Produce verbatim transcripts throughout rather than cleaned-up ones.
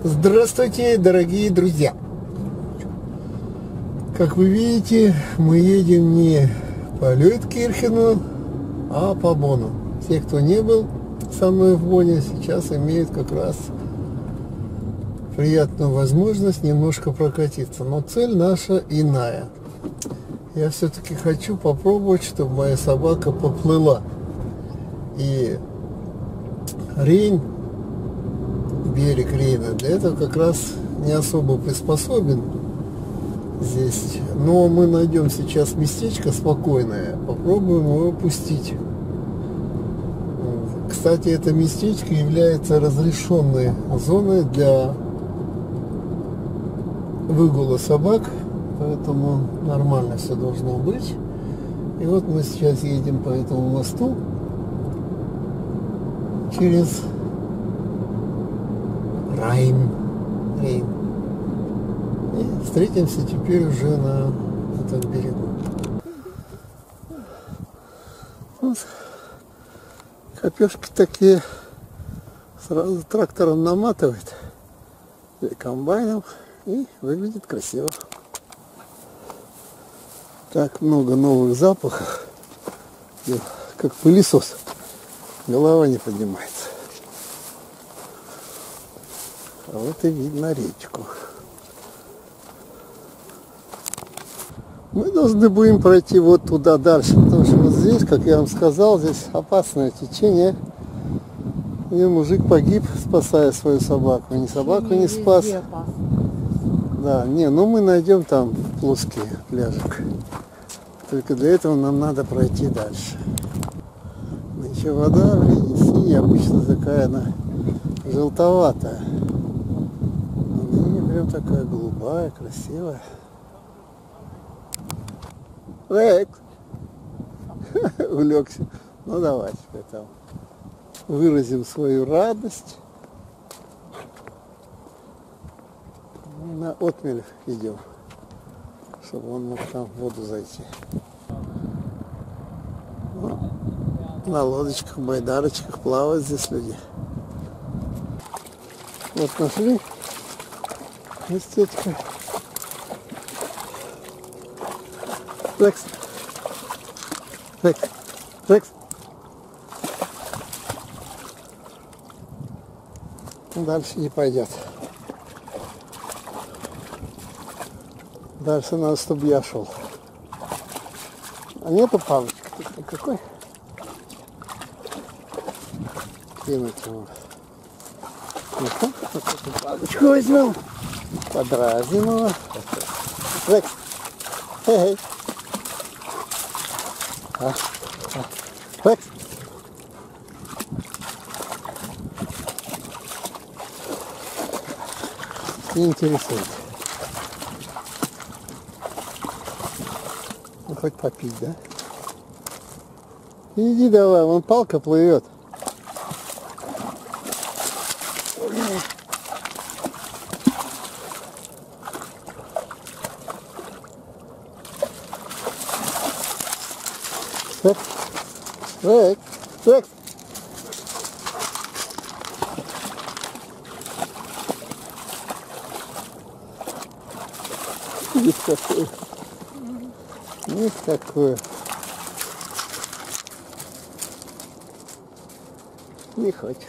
Здравствуйте, дорогие друзья! Как вы видите, мы едем не по Лёйткирхену, а по Бону. Те, кто не был со мной в Боне, сейчас имеют как раз приятную возможность немножко прокатиться. Но цель наша иная. Я все-таки хочу попробовать, чтобы моя собака поплыла. И Рейн, берег Рейна, для этого как раз не особо приспособен здесь. Но мы найдем сейчас местечко спокойное, попробуем его опустить. Кстати, это местечко является разрешенной зоной для выгула собак, поэтому нормально все должно быть. И вот мы сейчас едем по этому мосту через Рейн. Рейн. И встретимся теперь уже на этом берегу. Вот. Копешки такие сразу трактором наматывает или комбайном, и выглядит красиво. Так много новых запахов, как пылесос, голова не поднимается. А вот и видно речку. Мы должны будем пройти вот туда дальше, потому что вот здесь, как я вам сказал, здесь опасное течение. И мужик погиб, спасая свою собаку. Не собаку не спас. Да, не, ну мы найдем там плоский пляжик. Только для этого нам надо пройти дальше. Еще вода в Рейне синяя, обычно такая она желтоватая. Прям такая голубая, красивая. Рекс! Улегся. Ну давай теперь там выразим свою радость. На отмель идем, чтобы он мог там в воду зайти. Ну, на лодочках, байдарочках плавают здесь люди. Вот нашли местечко. Рекс. Рекс. Рекс. Дальше не пойдет. Дальше надо, чтобы я шел. А нету палочки тут никакой. Кинуть его. Ну-ка, палочку возьмем. Подразним его. Рекс. Хе-хей. А, а. Рекс. Не интересует. Ну, хоть попить, да? Иди давай, вон палка плывет. Рекс, Рекс, Рекс. Есть такое. Есть такое. Не хочет.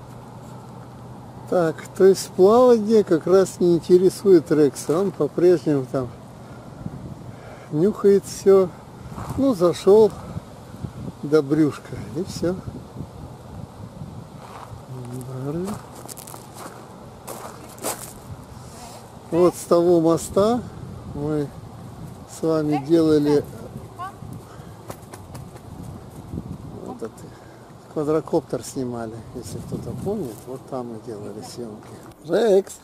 Так, то есть плавание как раз не интересует Рекса. Он по-прежнему там нюхает все. Ну, зашел до брюшка, и все. Вот с того моста мы с вами делали вот этот квадрокоптер, снимали, если кто-то помнит. Вот там мы делали съемки. Рекс!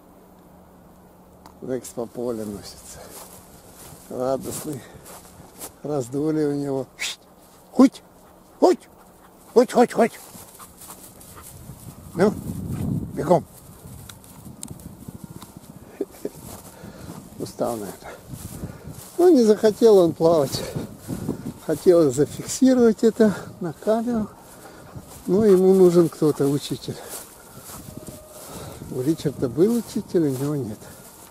Рекс по полю носится. Радостный. Раздули у него. Хоть, хоть, хоть, хоть, хоть. Ну, бегом. Устал, наверное. Ну, не захотел он плавать. Хотел зафиксировать это на камеру. Ну, ему нужен кто-то, учитель. У Ричарда был учитель, у него нет.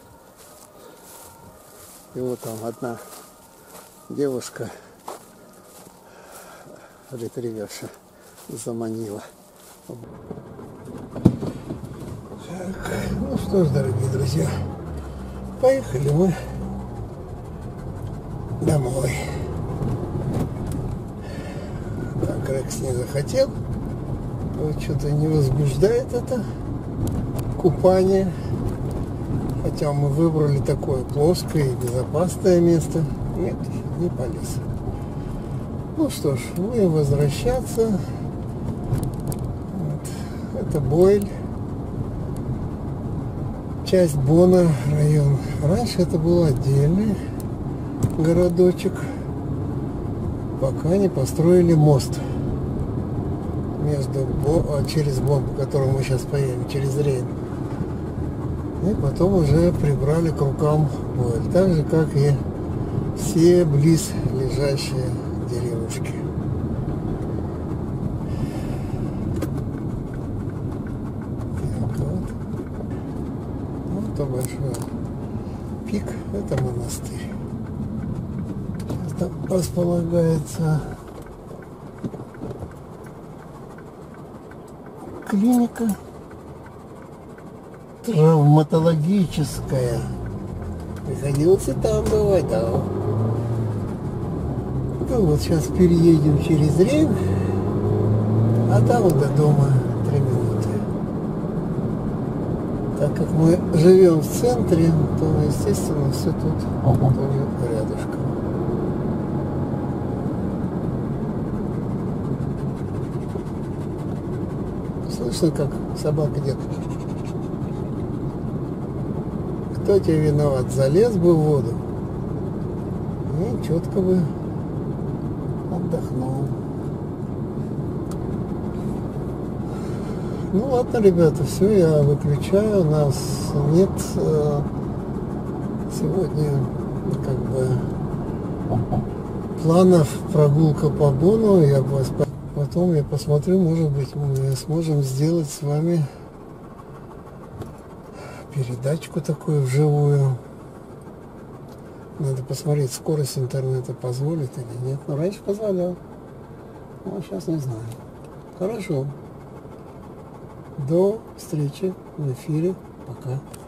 Его там одна девушка, ретриверша, заманила. Так, ну что ж, дорогие друзья, поехали мы домой. Так, Рекс не захотел. Вот что-то не возбуждает это купание. Хотя мы выбрали такое плоское и безопасное место. Нет, не полез. Ну что ж, будем возвращаться. Вот. Это Бойль. Часть Бона, район. Раньше это был отдельный городочек, пока не построили мост между Бо, через Бон, по которому мы сейчас поедем, через Рейн. И потом уже прибрали к рукам Бойль, так же как и все близ лежащие деревушки. Так, вот. Вот то большой пик, это монастырь. Сейчас там располагается клиника травматологическая. Приходилось и там бывать, да. Ну вот сейчас переедем через Рейн, а там вот до дома три минуты. Так как мы живем в центре, то, естественно, все тут тоже рядышком. Слышно, как собака делает? Кто тебе виноват? Залез бы в воду и четко бы отдохнул. Ну ладно, ребята, все, я выключаю. У нас нет э, сегодня как бы планов прогулка по Бону. Я вас потом я посмотрю, может быть, мы сможем сделать с вами передачку такую вживую. Надо посмотреть, скорость интернета позволит или нет. Но раньше позволял. А сейчас не знаю. Хорошо. До встречи в эфире. Пока.